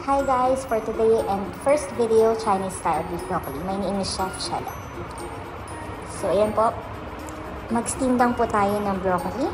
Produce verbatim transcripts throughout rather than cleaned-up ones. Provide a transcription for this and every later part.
Hi guys, for today and first video, Chinese style beef broccoli. My name is Chef Shella. So ayan po, mag-steam lang po tayo ng broccoli.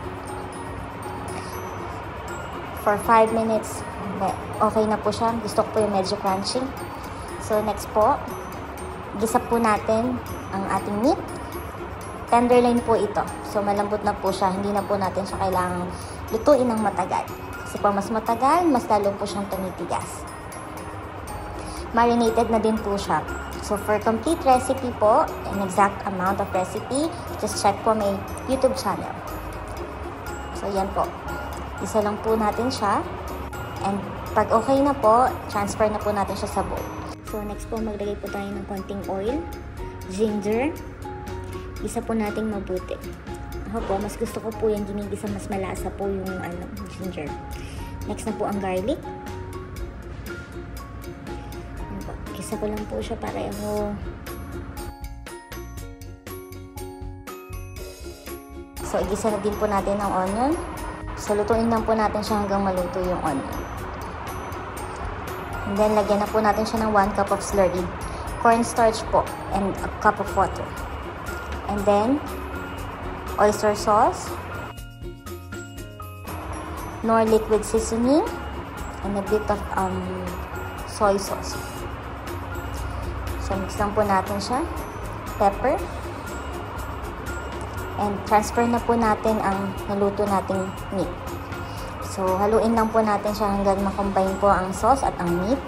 For five minutes, okay na po siya. Gusto ko po yung medyo crunchy. So next po, gisa po natin ang ating meat. Tenderloin po ito. So malambot na po siya. Hindi na po natin siya kailangang lutuin ng matagal. Kasi pag mas matagal, mas lalo po siyang tumitigas. Marinated na din po siya. So for complete recipe po, an exact amount of recipe, just check po my YouTube channel. So yan po. Isa lang po natin siya. And pag okay na po, transfer na po natin siya sa bowl. So next po, maglagay po tayo ng konting oil, ginger. Isa po nating mabuti. Ako po, mas gusto ko po yung ginigisa, mas malasa po yung ano, ginger. Next na po ang garlic. Gisa ko lang po siya para ako. So, igisa na din po natin ang onion. So, lutuin lang po natin siya hanggang maluto yung onion. And then, lagyan na po natin siya ng one cup of slurry cornstarch po and a cup of water. And then, oyster sauce, Knorr Liquid Seasoning, and a bit of um, soy sauce. So, mix lang po natin siya. Pepper. And transfer na po natin ang naluto nating meat. So, haluin lang po natin siya hanggang makombine po ang sauce at ang meat.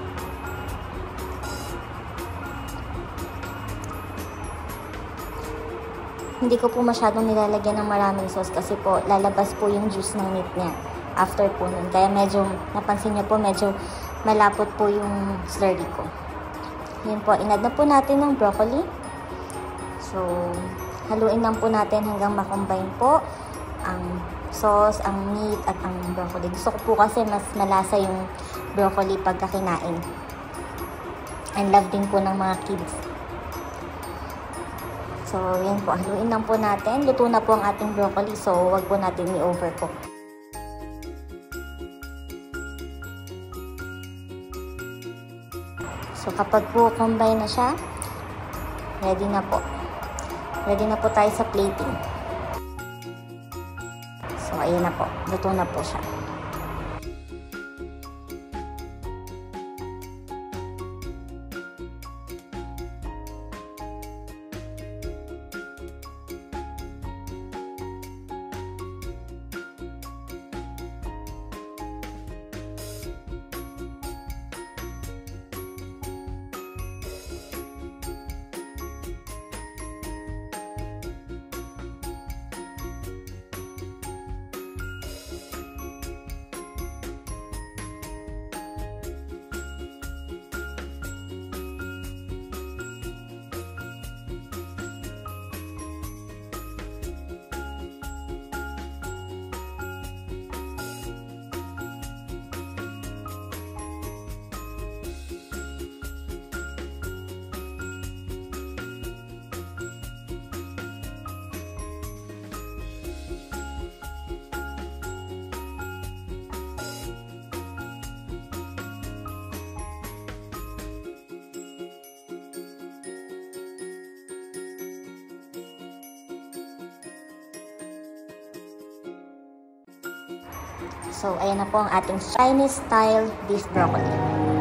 Hindi ko po masyadong nilalagyan ng maraming sauce kasi po lalabas po yung juice ng meat niya after po nun. Kaya medyo, napansin niyo po, medyo malapot po yung slurry ko. Yun po, inad na po natin ng broccoli. So, haluin lang po natin hanggang makombine po ang sauce, ang meat, at ang broccoli. Gusto ko po kasi mas malasa yung broccoli pagka kinain. And love din po ng mga kids. So, yan po. Haluin lang po natin. Luto na po ang ating broccoli. So, wag po natin i-overcook. So, kapag po combine na siya, ready na po. Ready na po tayo sa plating. So, ayan na po. Luto na po siya. So, ayan na po ang ating Chinese style beef broccoli.